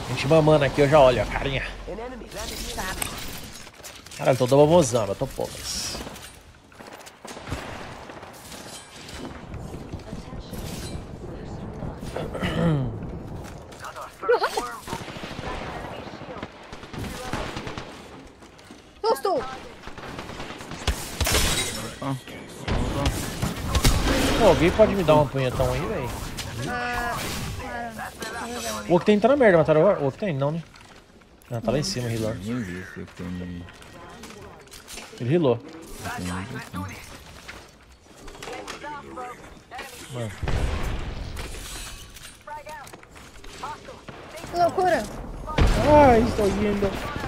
A gente mamando aqui, eu já olho a carinha. Caralho, tô babosando, eu tô poucas. Gostou! Pô, alguém pode me dar um punhetão aí, velho? O Octane tá na merda, mataram o Octane? Não, né? Não, tá lá em cima, healou. Nem vi se tem. Ele healou. Mano. Que loucura! Ai, estou indo.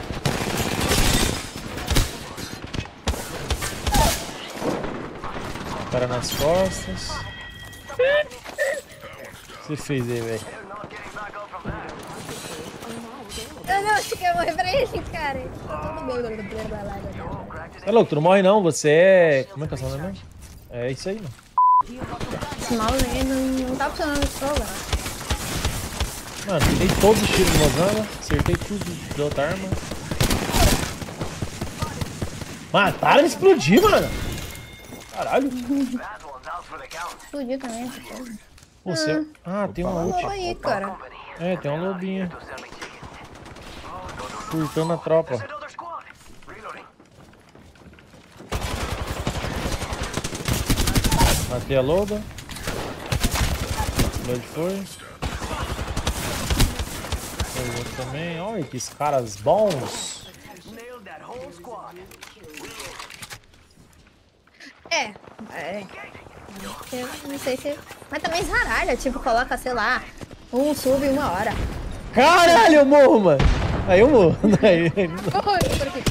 Cara nas costas. O que você fez aí, velho? Eu não achei que ia morrer pra ele, cara. É louco, tu não morre não, você é... Como é que é o seu nome mesmo? É isso aí, mano. Esse mouse aí não tá funcionando o celular. Mano, dei todos os tiros de Mozamba, acertei tudo de outra arma. Mataram de explodir, mano! Caralho! Explodiu também. Você... Ah, tem uma ult. Aí, cara. É, tem uma lobinha. Furtando a tropa. Matei a loba. Onde foi? Foi o outro também. Olha que caras bons. Eu não sei se... Mas também esraralha, tipo, coloca, sei lá, um sub em 1 hora. Caralho, eu morro, mano. Aí eu morro. Aí, Corre, por aqui.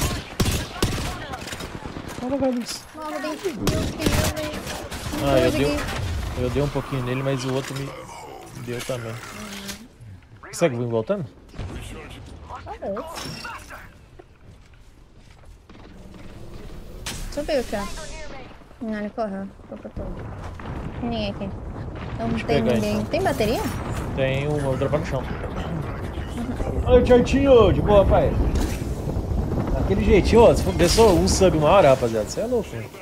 Olha, Galinhos. Morre, bem. Ah, eu dei um pouquinho nele, mas o outro me deu também. Será que eu vim voltando? Subiu aqui, ó. Não, ele correu. Foi pra todo. Ninguém aqui. Não tem pegar, ninguém. então. Tem bateria? Tem um, vou dropar no chão. Olha o chartinho, de boa, pai. Daquele jeitinho, ó. Se for desceu um sub 1 hora, rapaziada. Você é louco, hein?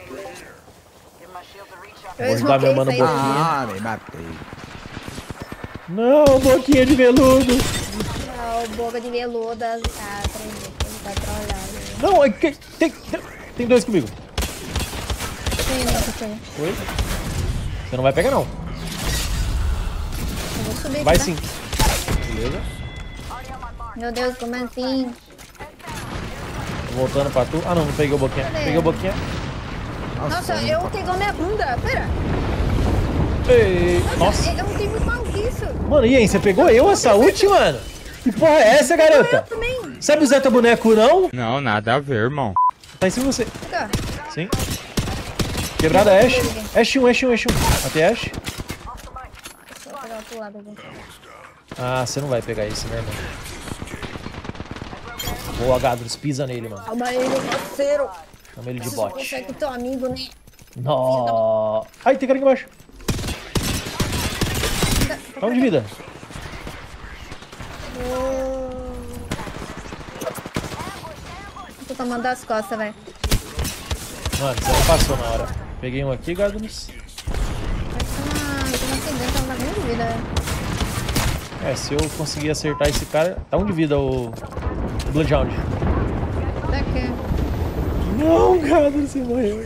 Vou ajudar meu mano Boquinha. Ah, me matei. Não, Boquinha de veludo. Não, boca de veluda. Tá, tá trolhado. Não, tem dois comigo. Tem. Oi? Você não vai pegar, não. Eu vou subir Vai aqui, sim. Beleza. tá? Meu Deus, como assim? Tô voltando pra tu. Ah, não peguei o Boquinha. Cadê? Peguei o Boquinha. Nossa, eu pegou minha bunda. Pera. Ei, nossa. Eu não tenho muito mal disso. Mano, e aí, você pegou eu essa ult, mano? Que porra é essa, garota? Eu também. Sabe o Zeta Boneco, não? Não, nada a ver, irmão. Tá em cima de você. Tá. Sim. Quebrada Ashe. Ashe 1, Ashe 1, Ashe 1. Matei Ashe. Vou pegar outro lado aqui. Ah, você não vai pegar esse, né, irmão? Boa, Gadros, pisa nele, mano. Calma aí, meu parceiro. Chama ele de Você bot. consegue com teu amigo, né? Nó. Ai, tem cara aqui embaixo. Tá um de vida. Tô tomando das costas, velho. Mano, você não passou na hora. Peguei um aqui, Gadros. Tem um aqui dentro, ela tá com de vida, velho. É, se eu conseguir acertar esse cara... Tá um de vida o Bloodhound. Tá aqui. Não, Gadros, você morreu.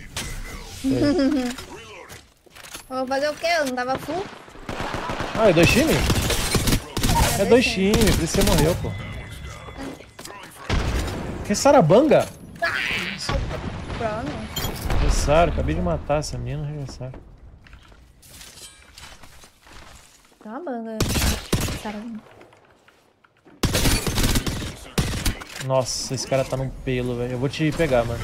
Vou fazer o quê? Eu não tava full? Ah, é 2 times? É 2 times, por isso você morreu, pô. Que sarabanga? Provavelmente. Regressaram, acabei de matar essa menina, regressaram. Tá uma banda. Cara. Nossa, esse cara tá num pelo, velho. Eu vou te pegar, mano.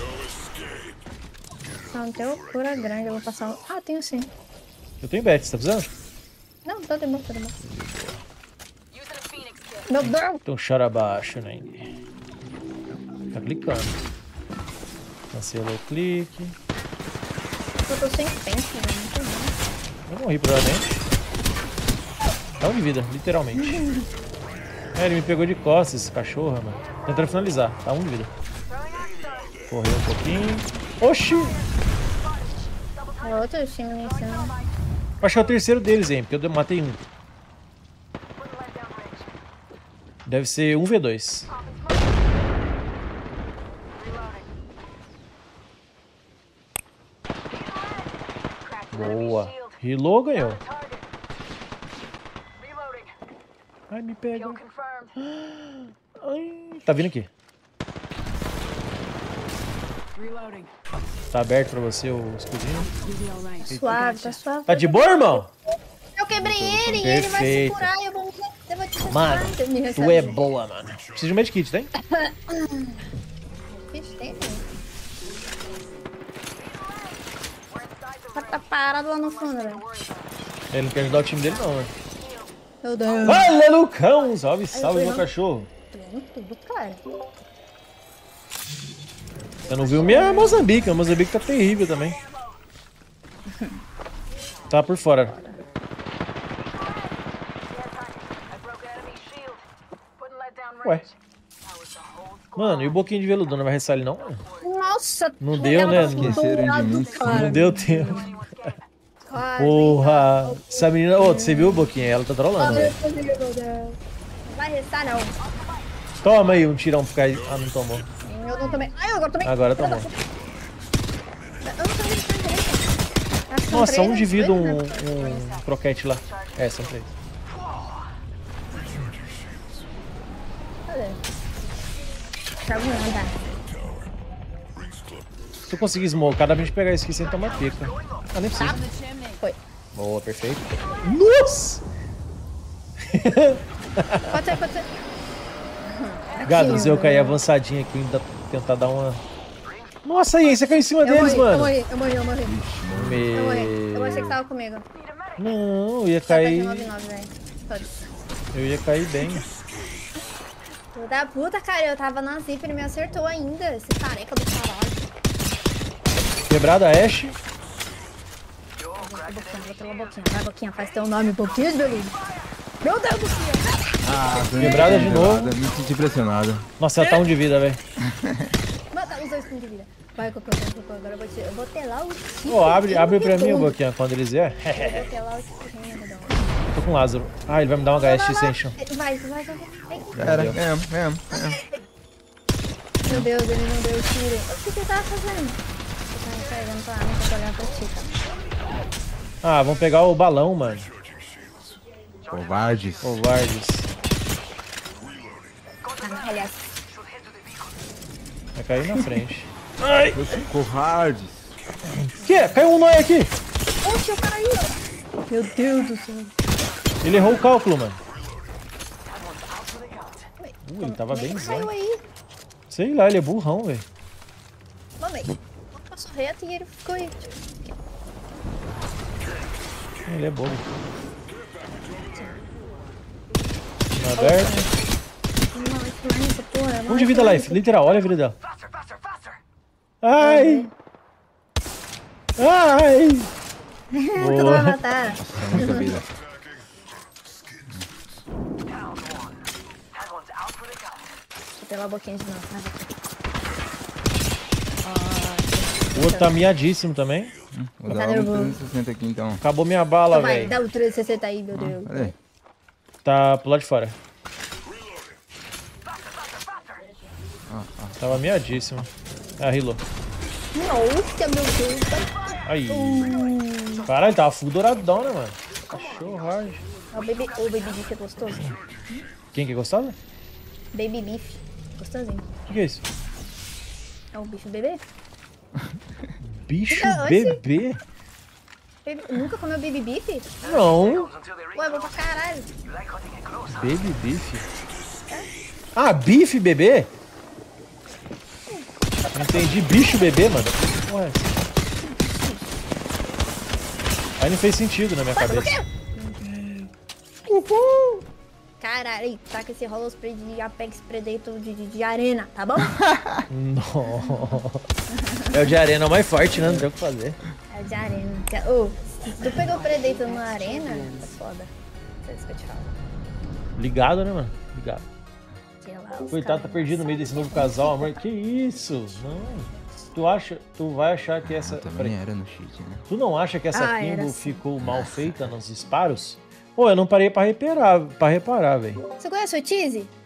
Não tem loucura grande, eu vou passar. Ah, tenho sim. Eu tenho bet, você tá precisando? Não, tá de boa, tá de boa. Meu Deus! Então chora abaixo, né? Tá clicando. Cancelou o clique. Eu tô sem tempo, velho. Muito bom. Eu morri, provavelmente. Tá um de vida, literalmente. É, ele me pegou de costas, esse cachorro, mano. Tentando finalizar. Tá um de vida. Correu um pouquinho. Oxi! É outro time ali em cima. Acho que é o terceiro deles, hein? Porque eu matei um. Deve ser 1v2. Boa. Reload ganhou. Ai, me pega. Ai, tá vindo aqui. Tá aberto pra você o escudinho. Suave, tá suave. Tá de boa, irmão? Eu quebrei ele e ele vai se Perfeito. curar e eu vou te Mano, me tu é boa, mano. Preciso de um medkit, tem? Vixe, tem, né? Tá parado lá no fundo, velho. Ele não quer ajudar o time dele, não, né? Meu Deus. Olha, Lucão! Salve, salve, meu cachorro. Tudo, tudo, cara. Você não viu minha Moçambique? A Moçambique tá terrível também. Tá por fora. Ué. Mano, e o boquinho de veludo? Não vai restar ele, não? Nossa, Não deu, né? Esqueceram de mim. Não deu tempo. Quase. Porra. Essa menina... Ô, você viu o boquinho? Ela tá trolando, velho. Não vai restar, não. Toma aí um tirão pra ficar... Ah, não tomou. Eu não tomei. Ai, eu agora tomei. Agora tomou. Eu não tomei de direita. Nossa, um de vida um croquete lá. É, são 3. Cadê? Tá voando. Se eu conseguir smocar, dá pra gente pegar isso aqui sem tomar pica. Ah, nem precisa. Foi. Boa, perfeito. Nossa! Pode ser, pode ser. Gados, eu caí avançadinho aqui, ainda tentar dar uma... Nossa, aí, você caiu em cima deles, mano. Eu morri. Eu morri. Eu achei que Meu... tava comigo. Não, eu ia Tá cair... 99, velho. Foda-se. Eu ia cair bem. Filho da puta, cara, eu tava na zip e ele me acertou ainda. Esse careca do caralho. Quebrada, Ashe. Boquinha. Vai, Boquinha, faz teu nome, Boquinha de veludo. Meu Deus, Boquinha. Ah, Quebrada de novo. Me senti pressionado. Nossa, ela tá 1 de vida, velho. Mata os 2 pontos de vida. Vai, Cocô, agora eu vou telar o time. Ô, abre pra mim, Boquinha, quando eles vierem. Eu vou telar o time, Redão. Tô com o Lázaro. Ah, ele vai me dar uma HS Ascension. Vai. Era, Meu Deus. Meu Deus, ele não deu o tiro. O que você tava fazendo? Eu tava carregando pra arma pra olhar pra ti, cara. Ah, vamos pegar o balão, mano. Covardes. Covardes. Aliás, Vai cair na frente. Covardes. Que? Caiu um nóia aqui. oxe, o cara aí, ó. Meu Deus do céu. Ele errou o cálculo, mano. Ele tava bem Caiu zão. aí. Sei lá, ele é burrão, velho. Mamãe. Passou reto e ele ficou aí. Ele é bobo. Aberto. Nossa, porra. 1 de vida, Life. Literal, olha a vida dela. Ai! Ai! Tu não vai matar. Nossa, muita vida. Vou pelar a boquinha de novo. O outro tá miadíssimo também. Vou Tá dar um nervoso. 360 aqui então. Acabou minha bala, Vai, velho. dá o 360 aí, meu Deus. Cadê? Tá pro lado de fora. Tava miadíssimo. Ah, reload. Nossa, meu Deus. Aí. Caralho, tava full douradão, né, mano? Cachorro hard. O baby beef é gostoso. Quem que gostava? Baby beef. Gostosinho. O que é isso? É um bicho bebê? Bicho Não, bebê? Nunca comeu baby beef? Não. Ué, vou pra caralho. Baby beef. Ah, bife bebê? Não entendi. Bicho bebê, mano. Ué. Aí não fez sentido na minha cabeça. Uhul! Caralho, tá com esse Hollow Spray de Apex Predator de arena, tá bom? Nossa. É o de arena mais forte, né? Não tem o que fazer. É de arena. Ô, se tu pegou Predator na arena, é foda. É isso que eu te falo. Ligado, né, mano? Obrigado. Tinha lá os Coitado, tá caras. perdido no meio desse novo casal, amor. Que isso? Não. Tu vai achar que essa... Eu também era no cheat, né? Tu não acha que essa Ah, era Kimbo assim. ficou mal feita nos disparos? Pô, eu não parei pra reparar, velho. Você conhece o Tizzy?